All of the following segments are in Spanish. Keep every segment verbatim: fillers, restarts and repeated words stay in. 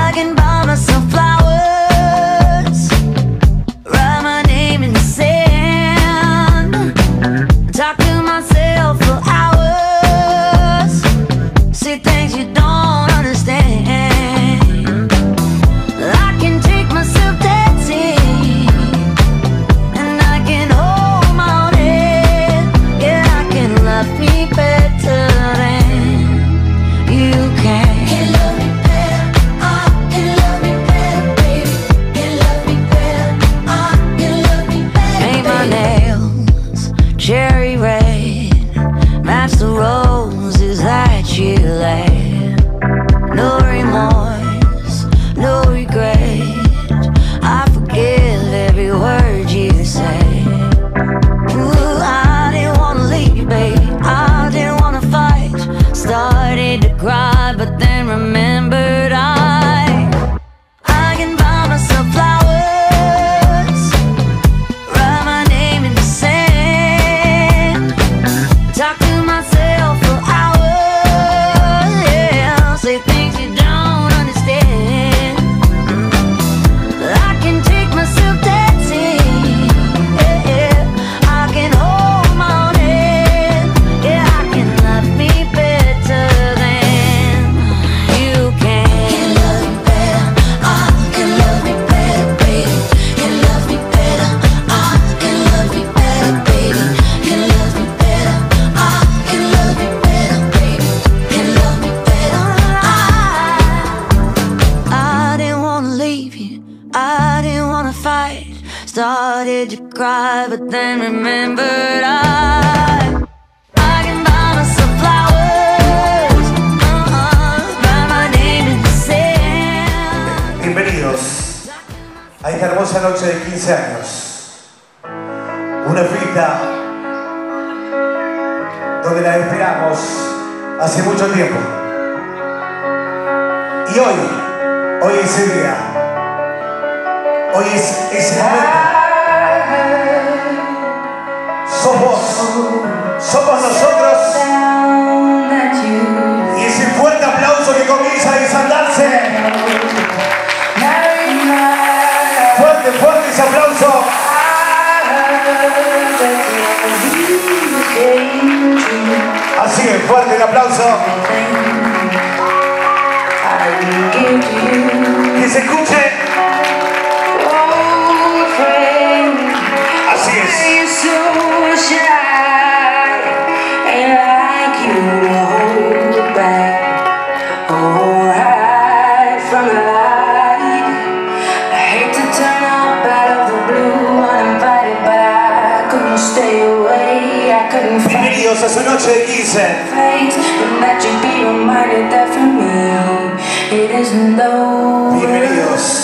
I can buy myself flowers, write my name in the sand, talk to myself for hours, say things you don't understand. I can take myself dancing, and I can hold my own head. Yeah, I can love me better than you can. Can love me better, I can love me better, baby. Can love me better, I can love me better. Paint my nails cherry red, match the roses that you laid. No remorse, no regret, I forgive every word you say. Ooh, I didn't wanna leave you, baby, I didn't wanna fight. Started to cry, but then remembered I I can buy myself flowers, write my name in the sand, talk to myself for hours, yeah, say things you don't understand. I can take myself dancing, yeah, yeah. I can hold my own head, yeah, I can love me better than you can. Can love me better, I can love me better, baby. Can love me better, I can love me better, baby. Can love me better, I can love me better, baby. Can love me better, I I didn't wanna leave you, I didn't wanna fight. Started to cry, but then remembered I I can buy myself flowers, uh-uh, write my name in the sand. Bienvenidos a esta hermosa noche de quince años. Una fiesta donde la esperamos hace mucho tiempo. Y hoy, hoy es ese día. Hoy es ese momento. Sos vos, somos nosotros. Y ese fuerte aplauso que comienza a desatarse. Fuerte, fuerte ese aplauso. Así es, fuerte el aplauso. Que se escuche. Así es. Bienvenidos a su noche de quince. Bienvenidos.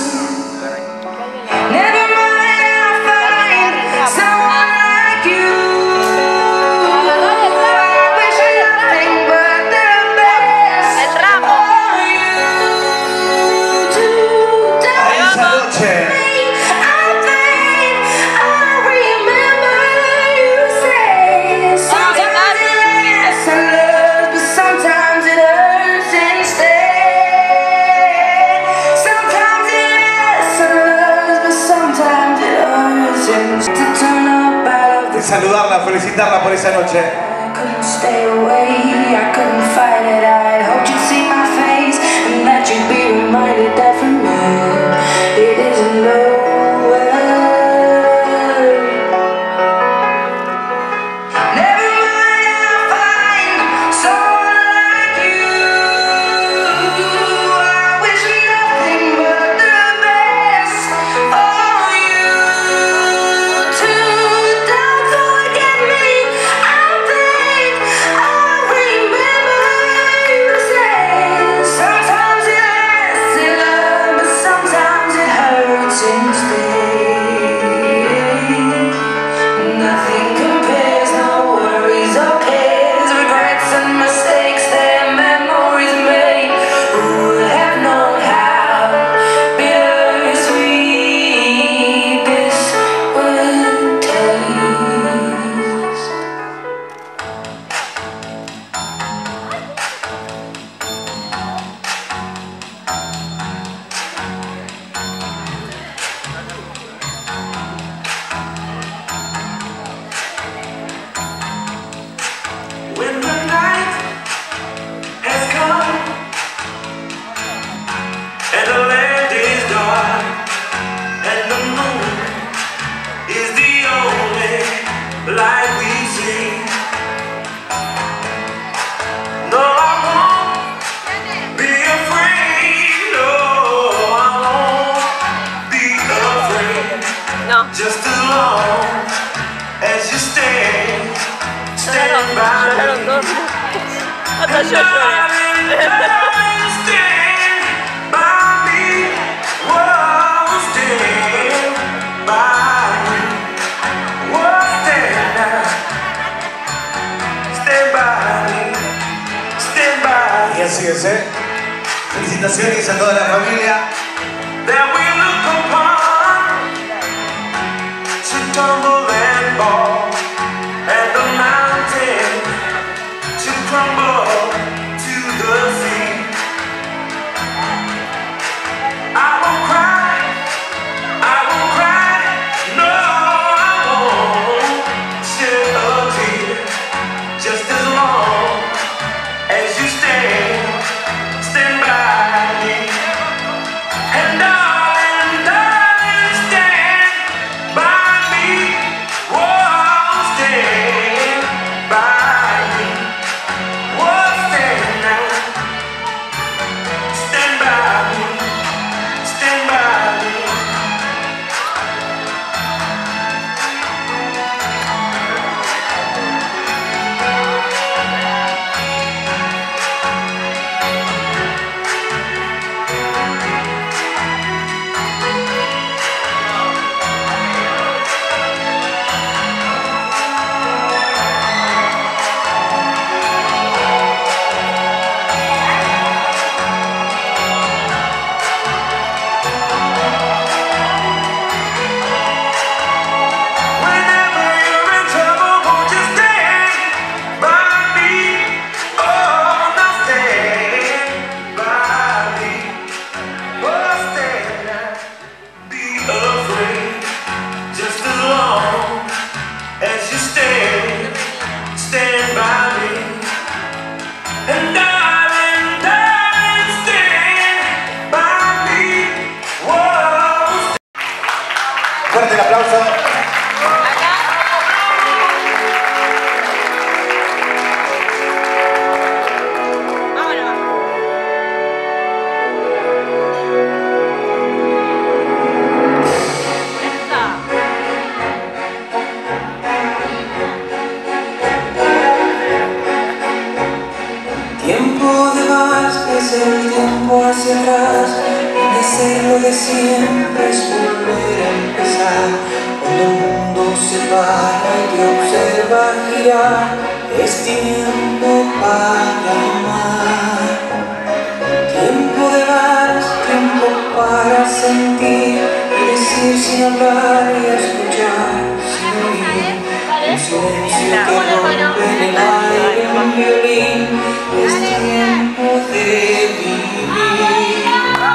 Saludarla, felicitarla por esa noche. Remember long as you stay, stand by me. Hasta yo lloré. Darling, stand by me. Whoa, stand by me. Whoa, stand, stand by me. Stand by me. Y así es, ¿eh? Felicitaciones a toda la familia. That we look upon to tumble and fall, and the mountain to crumble to the sea. I won't cry, I won't cry, no, I won't shed a tear, just as long as you stand, stand by me. And darling, darling, stand by me. Whoa, stand by me. Whoa, stand now. Stand by me. Stand by me. Whenever you're in trouble, won't you stand by me? Oh, now stand by me. Oh, stand now. Be afraid, just as long as you stand, stand by me. And darling, darling, stand by me. Whoa. Fuerte el aplauso. Tiempo de más es el tiempo hacia atrás, y hacerlo de siempre es volver a empezar. Cuando el mundo se para y te observa girar, es tiempo para amar. Tiempo de más, tiempo para sentir y decir sin hablar y escuchar sin oír. Un silencio que rompe en el aire un violín. Es tiempo de vivir.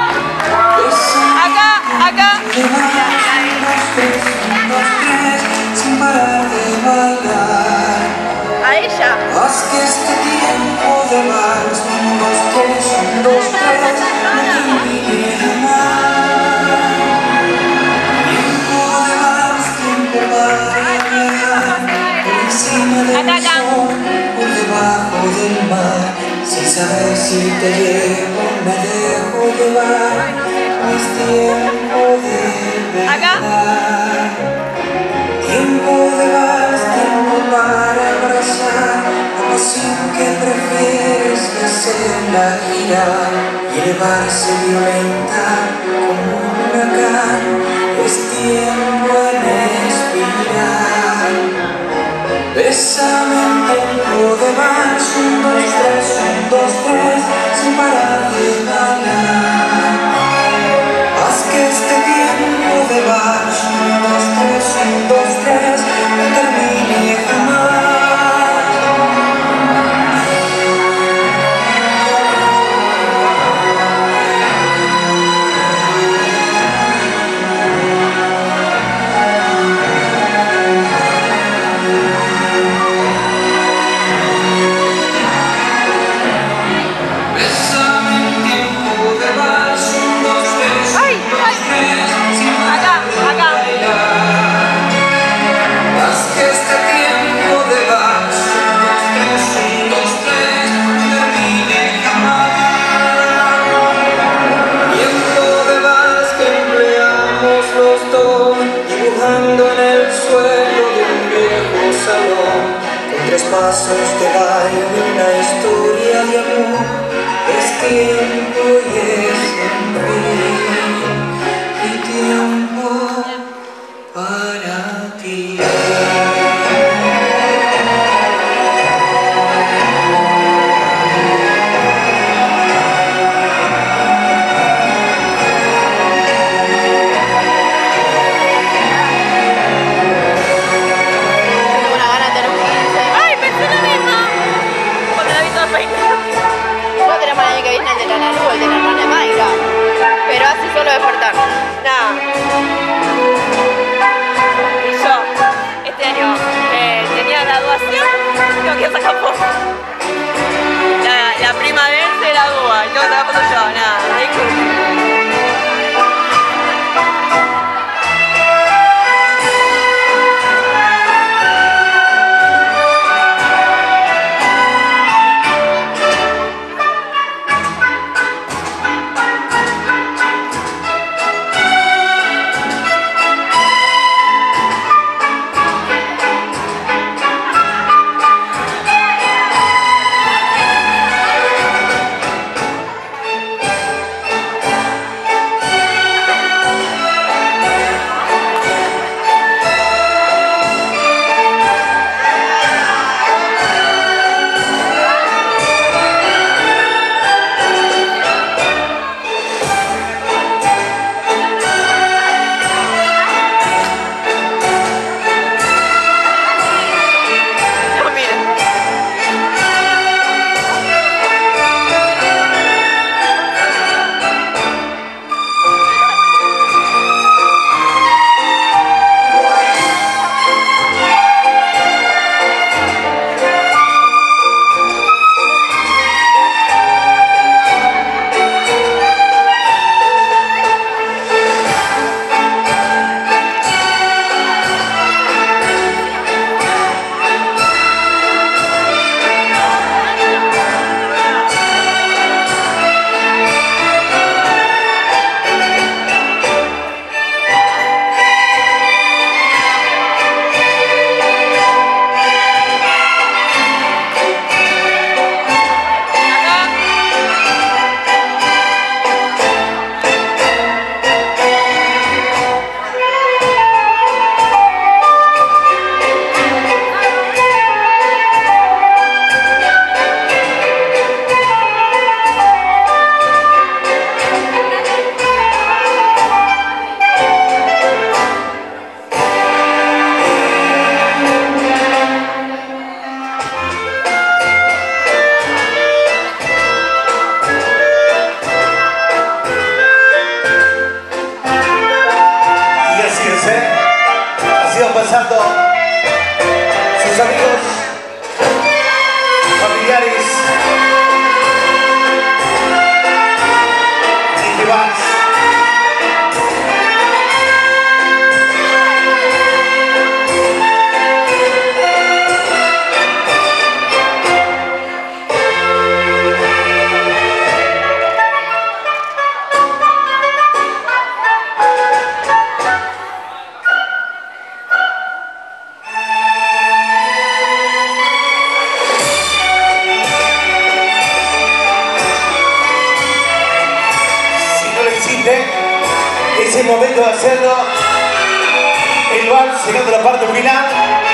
Acá, acá. De más, un, dos, tres, un, dos, tres, sin parar de bailar. A ella. Haz que este tiempo de vals, un, dos, tres, un, dos, tres, no termine jamás. Tiempo de vals, tiempo para viajar, por encima del sol, por debajo del mar. Sin saber si te llevo, me dejo llevar, no es tiempo de verdad. Tiempo de vals, tiempo para abrazar la pasión que prefieres que hacerla girar y elevarse violenta como un huracán. Es tiempo en expirar. Bésame en tiempo de vals, un, dos, tres, un, dos, tres, sin parar de bailar. Haz que este tiempo de vals, un, dos, tres, un, dos, tres, no termine jamás. están pasando sus amigos, familiares y que vas. Es el momento de hacerlo. El vals llegando a la parte final.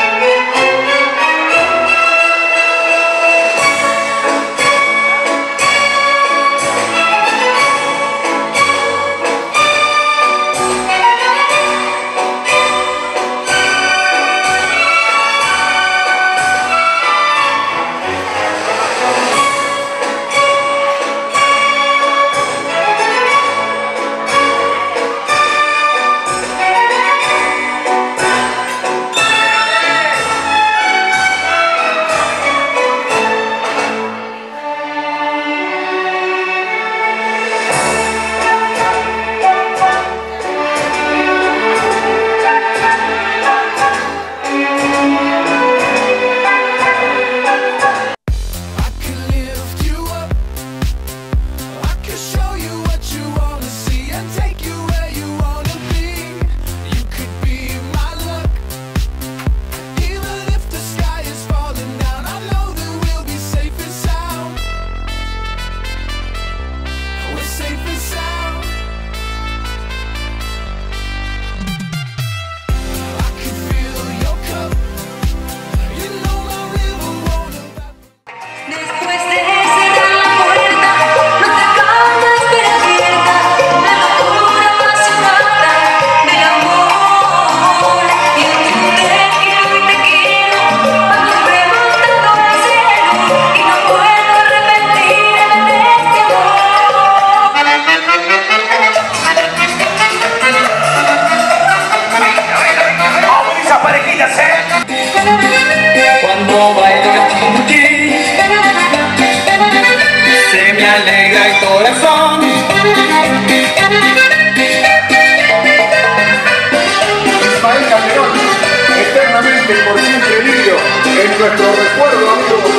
Cuando bailo el chinchín se me alegra el corazón. Ismael Calderón, eternamente por siempre vivo en nuestro recuerdo, amigos.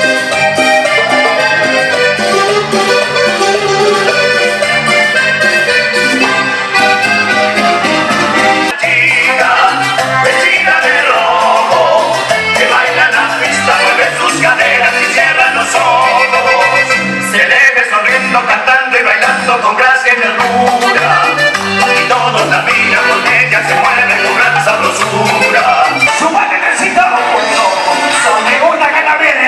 Cantando y bailando con gracia y ternura, y todos la miran porque ella se mueve con gran sabrosura. ¡Súbate, necesitamos, por Dios! ¡Me gusta que la viene!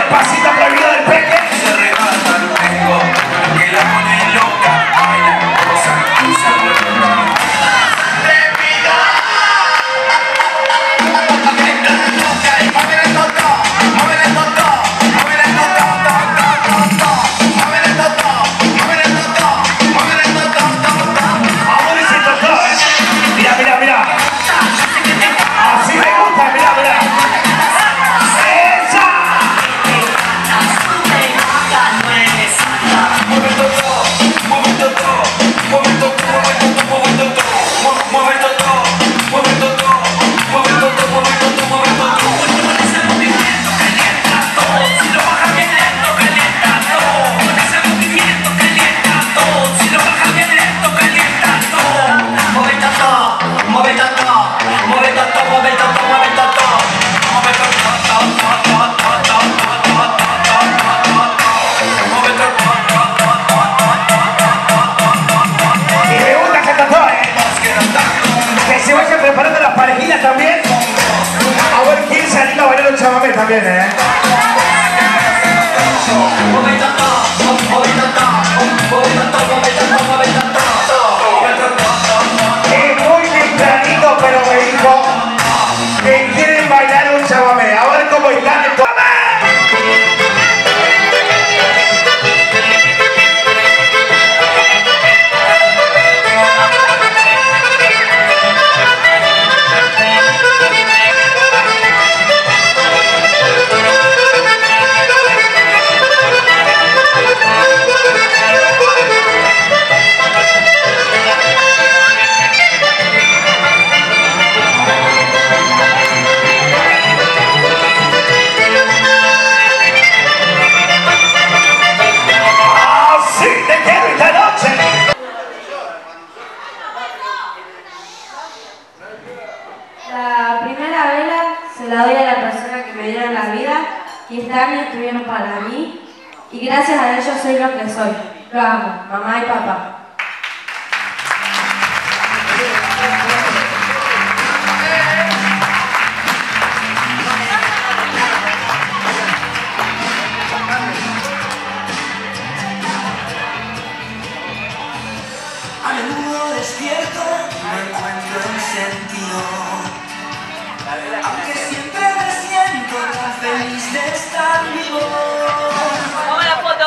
el pasito prohibido del peque. Se arrebata el tengo, que la pone loca, baila, goza, y se vuelve loca. También, a ver quién se anima a bailar el chamamé también, eh. Es muy tempranito, pero me dijo que quieren bailar un chamamé. A ver cómo están el chamamé. La primera vela se la doy a la persona que me dieron la vida y este año estuvieron para mí y gracias a ellos soy lo que soy. Lo amo, mamá y papá. A menudo despierto, no encuentro el sentido. Aunque siempre me siento tan feliz de estar vivo. Vamos a la foto.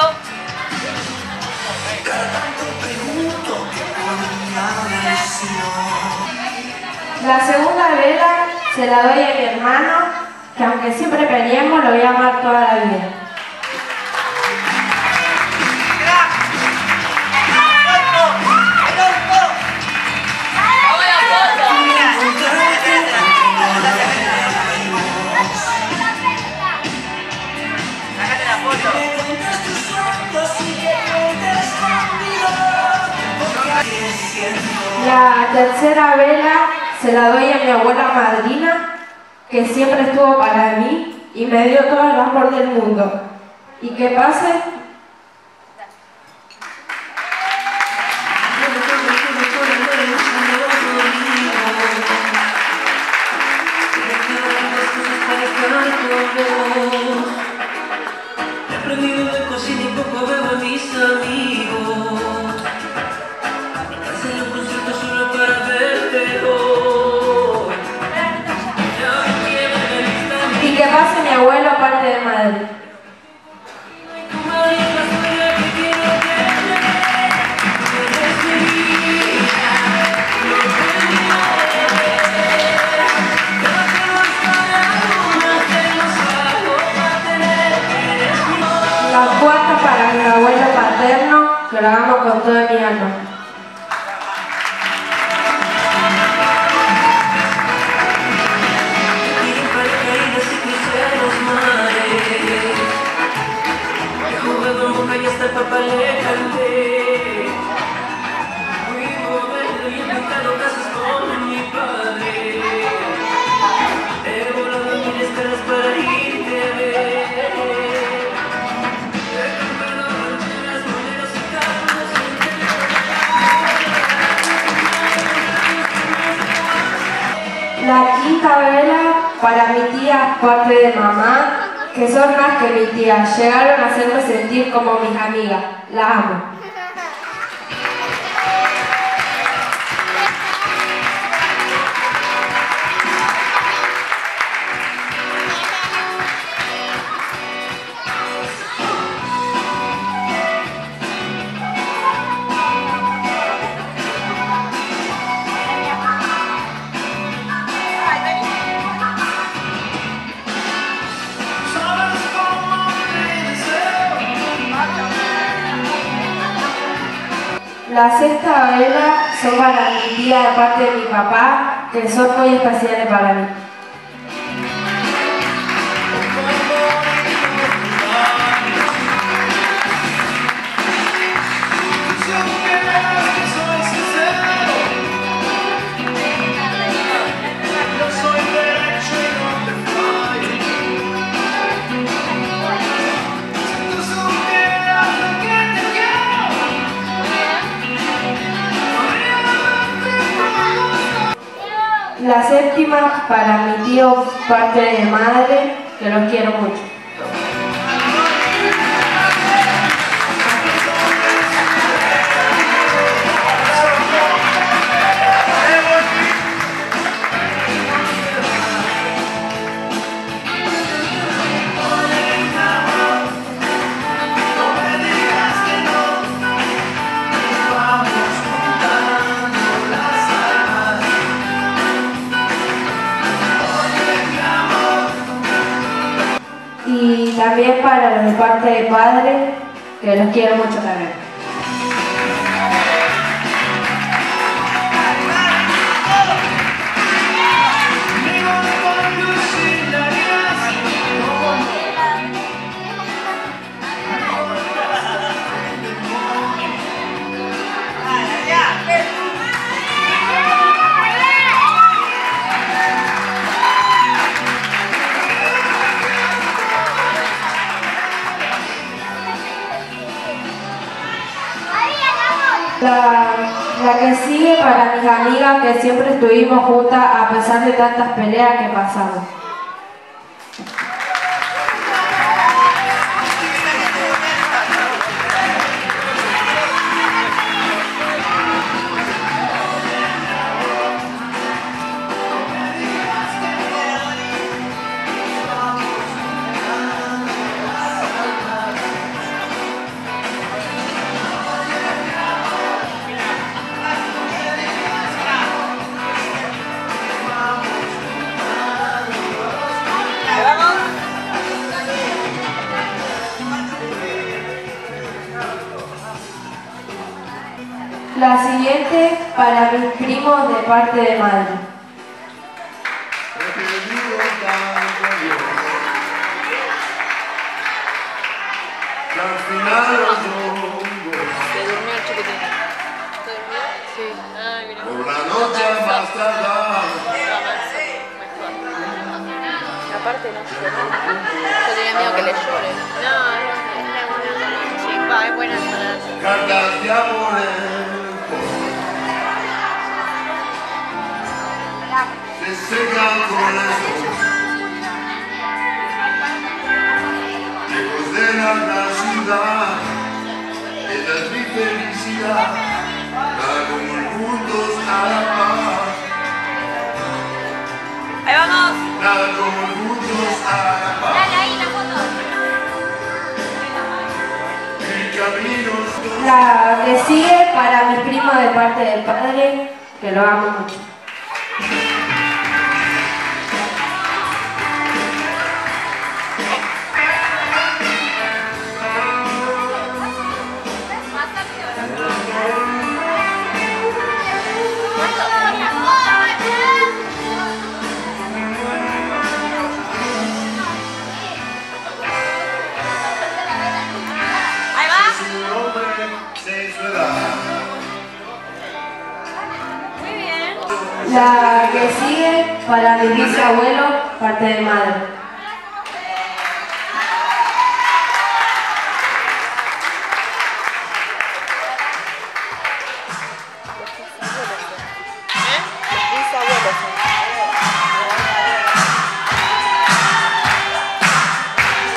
Cada tanto pregunto qué podría haber sido. La segunda vela se la doy a mi hermano, que aunque siempre peleemos lo voy a amar toda la vida. La tercera vela se la doy a mi abuela madrina, que siempre estuvo para mí y me dio todo el amor del mundo. Y que pase. He aprendido de cocina y poco bebo a mis amigos. Hacer un concierto solo para verte hoy. Y que pase mi abuelo aparte de Madrid. La cuarta para mi abuelo paterno, que lo amo con toda mi alma. Papá le canté, fuimos a verlo y he pintado casas con mi padre. He volado mil escalas para irte a ver. He comprado banderas, monedas y carros. La quinta vela para mi tía, parte de mamá, que son más que mi tía. Llegaron a hacerme sentir como mis amigas. Las amo. La sexta vela son para mi tía de parte de mi papá, que son muy especiales para mí. La séptima para mi tío, parte de madre, que los quiero mucho. Y también para los de parte de padre, que los quiero mucho también. La, la que sigue para mis amigas que siempre estuvimos juntas a pesar de tantas peleas que pasamos. La siguiente para mis primos de parte de madre. Al final los domingos, Se durmió el chiquitín. ¿Se durmió? Sí. Ay, mira. por la noche más tardar. Aparte no se Yo tenía miedo que le llore. No, es buena. Sí, va, es buena para Cartas de amores se secan con el sol. Lejos de la gran ciudad, esta es mi felicidad. Cada como juntos a la paz. Ahí vamos. Nada como juntos a la paz. Dale ahí la foto. Mi camino es La que sigue para mis primos de parte del padre, que lo amo mucho. Ahí va. un hombre de su edad. Muy bien. La que sigue para mi bisabuelo, parte de madre. Bisabuelos.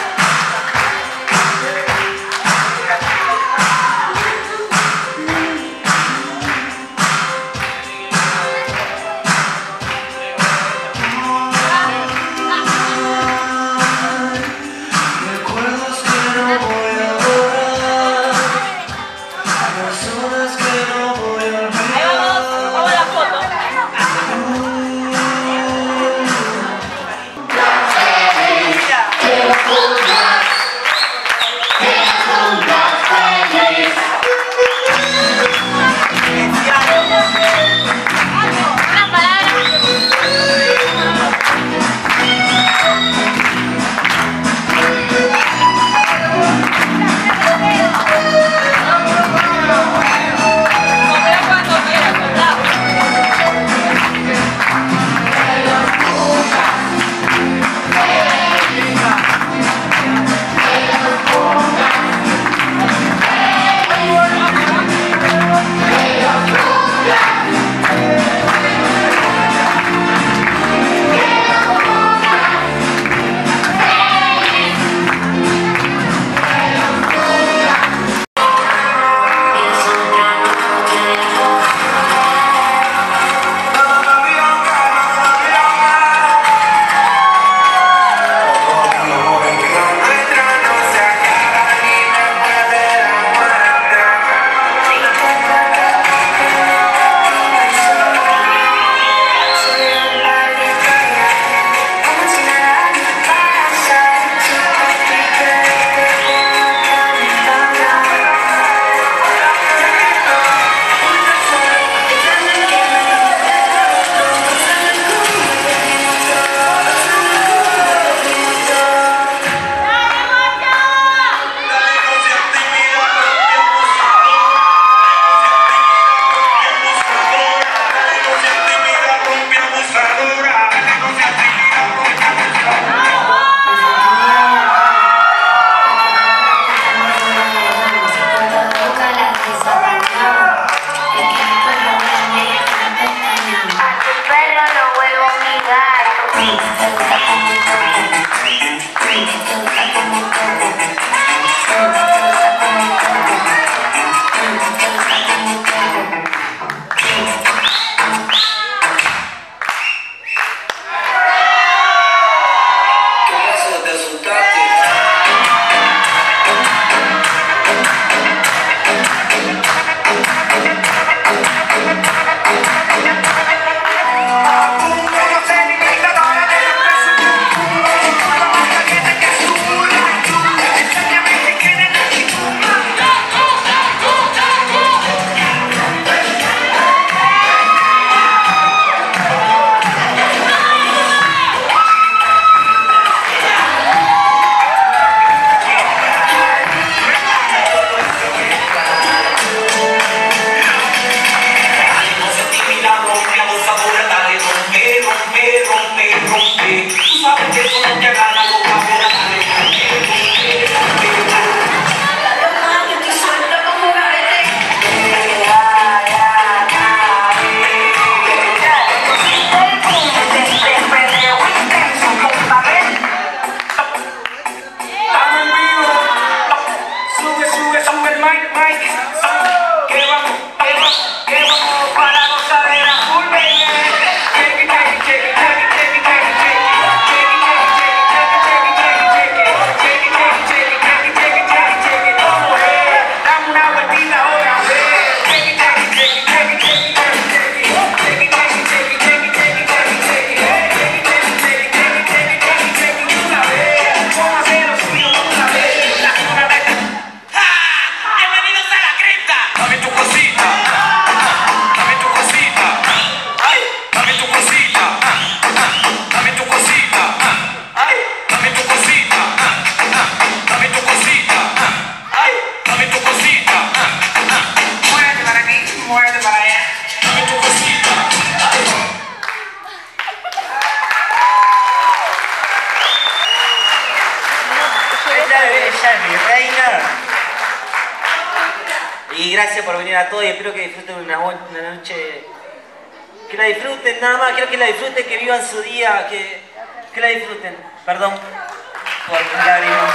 gracias por venir a todos y espero que disfruten una, una noche. Que la disfruten, nada más, quiero que la disfruten, que vivan su día, que, que la disfruten. Perdón por mis lágrimas.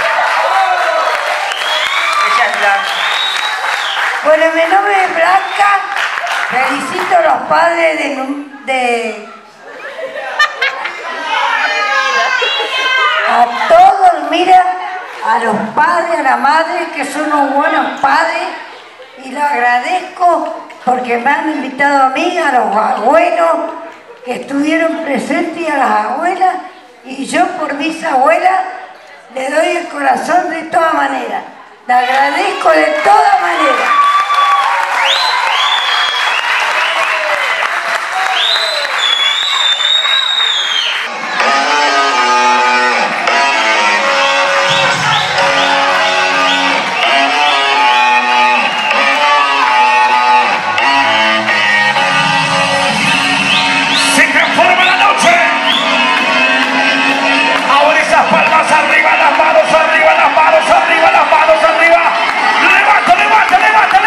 Ella es Blanca. Bueno, mi nombre es Blanca. Felicito a los padres de... de a todos, mira, a los padres, a la madre, que son unos buenos padres, y lo agradezco porque me han invitado a mí, a los abuelos que estuvieron presentes y a las abuelas, y yo por mis abuelas le doy el corazón de todas maneras, le agradezco de todas maneras. Palmas arriba, las manos arriba, las manos arriba, las manos arriba. Levanta, levanta, levanta,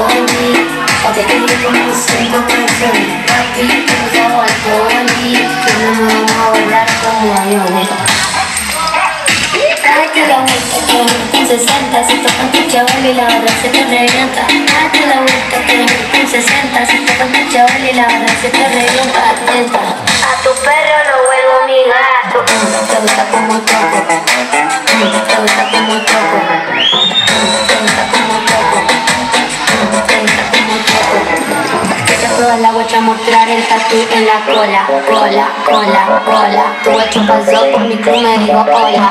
Tony. Até que ele começou com canções. Papi, usa o Tony. Que no me va a volar como aviones. Date la vuelta que en sesenta si tocan tu chaval y la barra se te revienta. Date la vuelta que en sesenta si tocan tu chaval y la barra se te revienta. Atenta. A tu perro lo vuelvo mi gato. Te gusta como toco. Te gusta como toco. Te gusta como toco. Te gusta como toco. Quiero probar la guacha, mostrar el tatu en la cola. Cola, cola, cola. Tu guacho pasó por mi crew, me digo hola.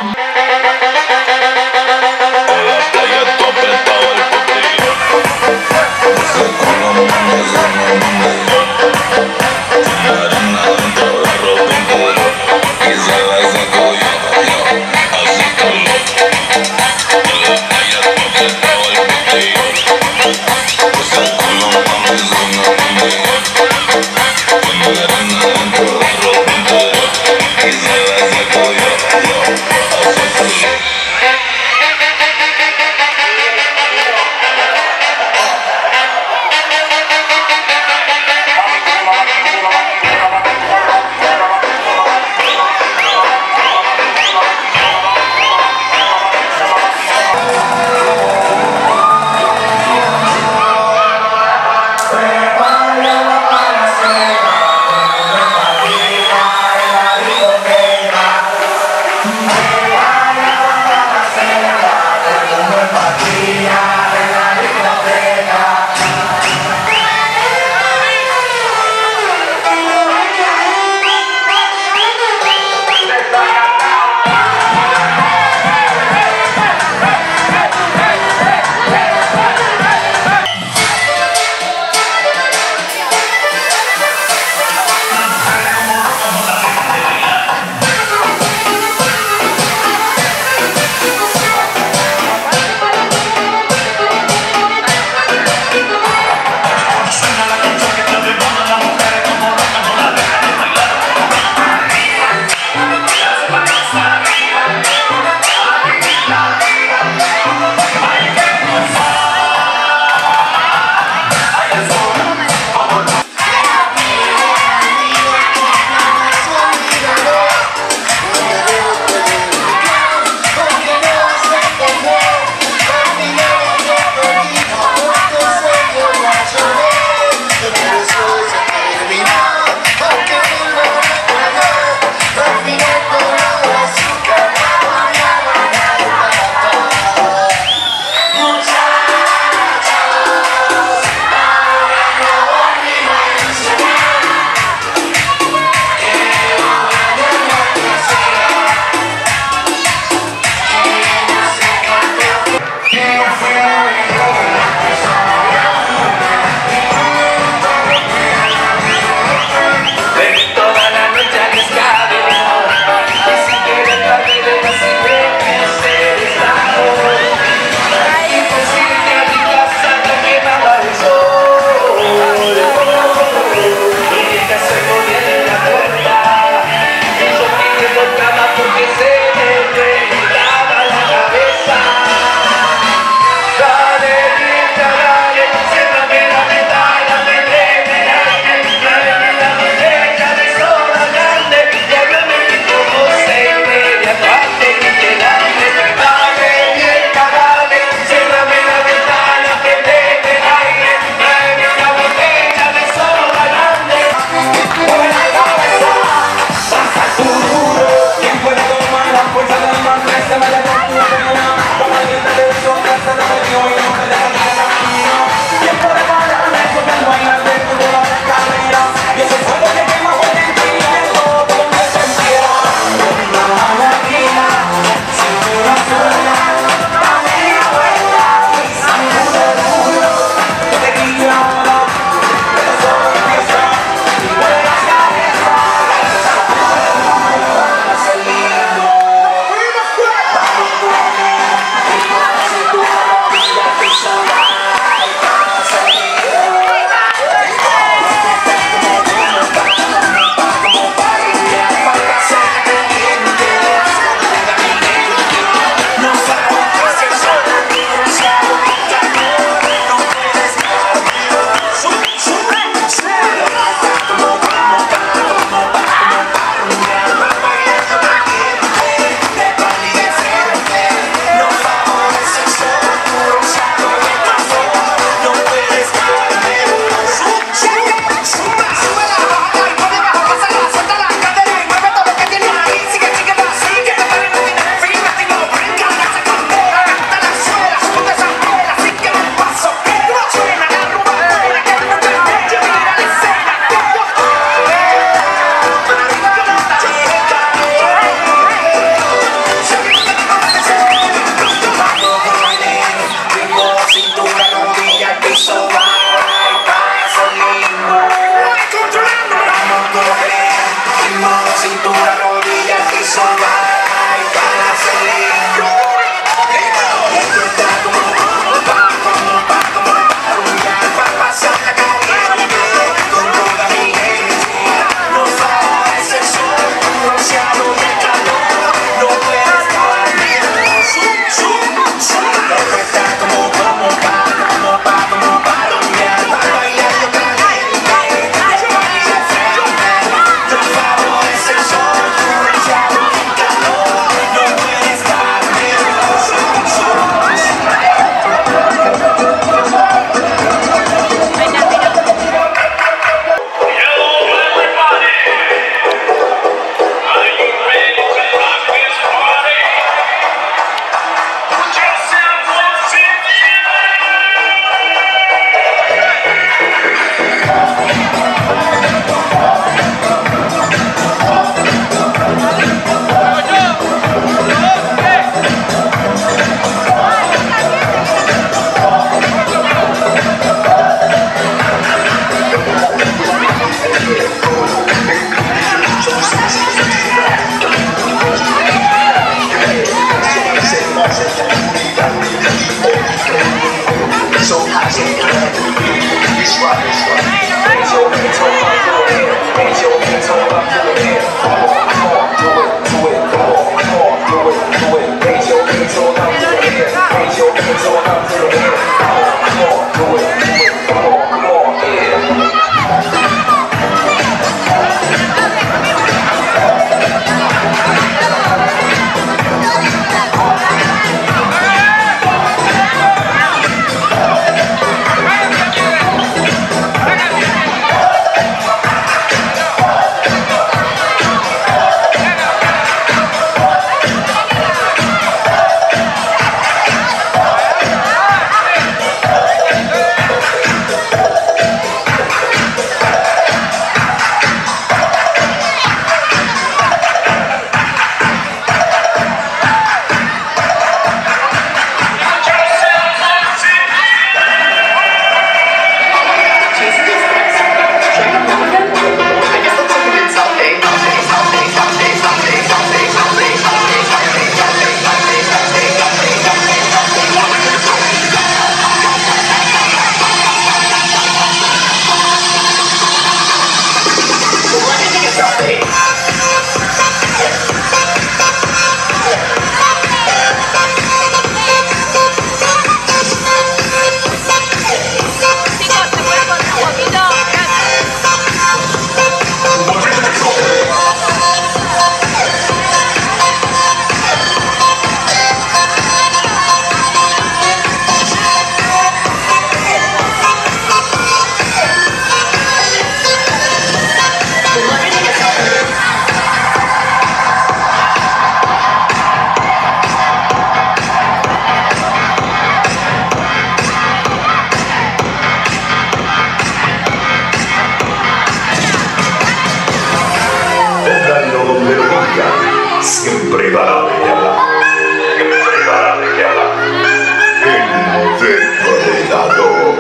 Prepárate ya. Prepárate ya. El depredador.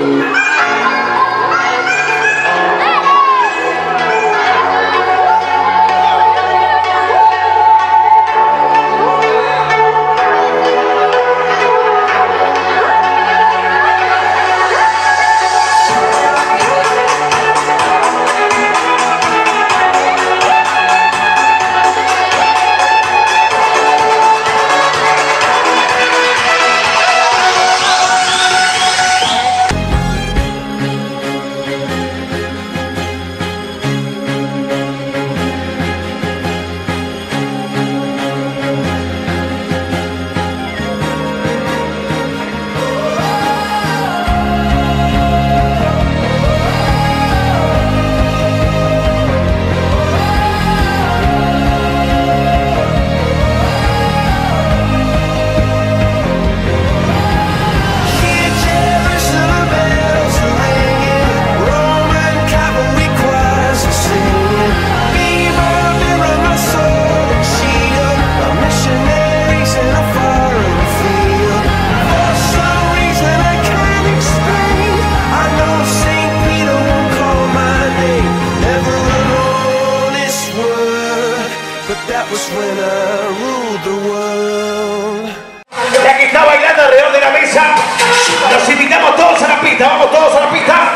Ya que está bailando alrededor de la mesa, los invitamos todos a la pista, vamos todos a la pista.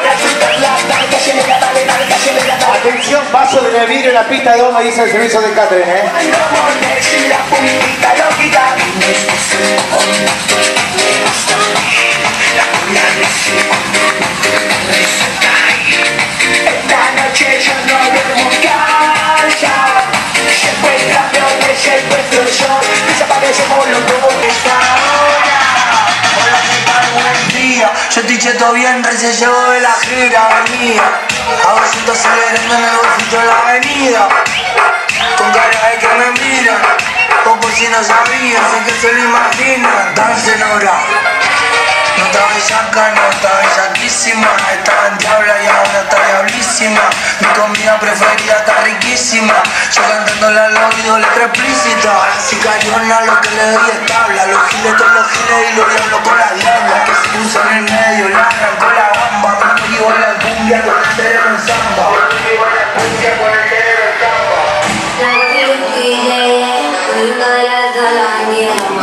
Atención, vaso de vidrio en la pista de goma, dice el servicio de Catherine, ¿eh? Esta noche yo no duermo en casa. Siempre cambio de ser vuestro sol. Desaparecemos los dos. Esta hora. Hola, ¿qué tal? Buen día. Yo estoy cheto bien, recién llevo de la gira venía. Ahora siento acelerando en el bolsillo de la avenida. Con cara de que me miran. O por si no sabían, sé que se lo imaginan. Dancen ahora. No estaba bellaca, no estaba bellaquísima. Estaba en diabla y ahora está diablísima. Mi comida preferida está riquísima. Yo cantándole al oído letra explícita. A la sicariona lo que le doy es tabla. Los giles, todos los giles y los diablos con la diabla. Que se puso en el medio, le arrancó la gamba. Me vivo en la cumbia con el cerebro en samba. Me vivo en la cumbia con el cerebro en samba. La